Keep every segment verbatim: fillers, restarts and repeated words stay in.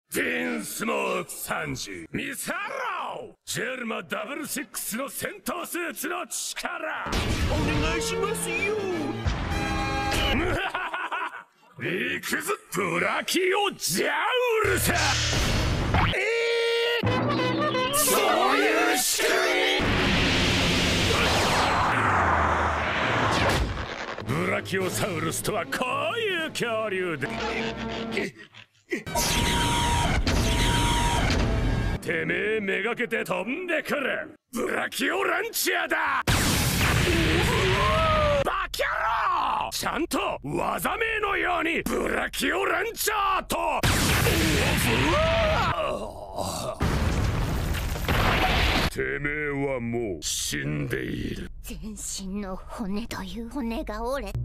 デンスモークサンジ見せろ。ジェルマダブルシックスの戦闘スーツの力お願いしますよ。行くぞブラキオジャウルサ。えー、そういう仕組み。ブラキオサウルスとはこういう恐竜でてめえめがけて飛んでくるブラキオランチャーだ。バキャロー、ちゃんと技名のようにブラキオランチャーとてめえはもう死んでいる。 全身の骨という骨が折れ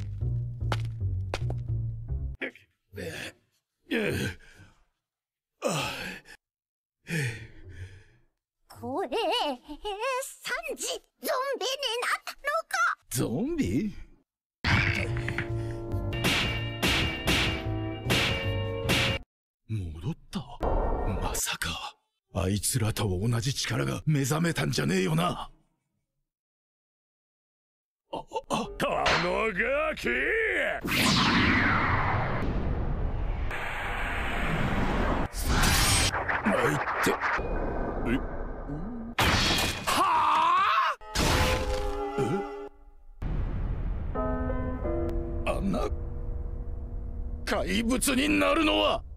怖え。サンジ、ゾンビになったのか。 ゾンビ？戻った？まさかあいつらと同じ力が目覚めたんじゃねえよな。ああこのガキあいってえはああんな怪物になるのは